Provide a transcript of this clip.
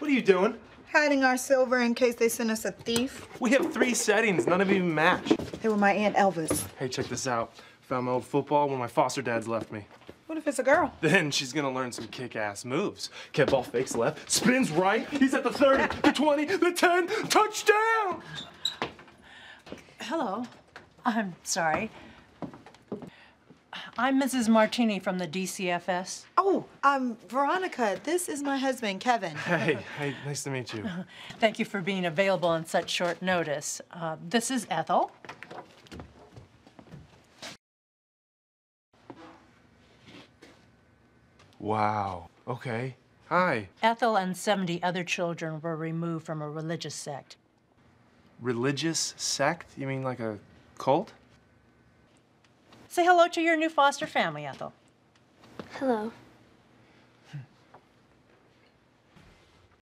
What are you doing? Hiding our silver in case they send us a thief. We have 3 settings, none of them even match. They were my Aunt Elvis. Hey, check this out. Found my old football when my foster dads left me. What if it's a girl? Then she's gonna learn some kick-ass moves. Kev ball fakes left, spins right, he's at the 30, the 20, the 10, touchdown! Hello. I'm sorry. I'm Mrs. Martini from the DCFS. Oh, I'm Veronica. This is my husband, Kevin. Hey, nice to meet you. Thank you for being available on such short notice. This is Ethel. Wow, okay. Hi. Ethel and 70 other children were removed from a religious sect. Religious sect? You mean like a cult? Say hello to your new foster family, Ethel. Hello.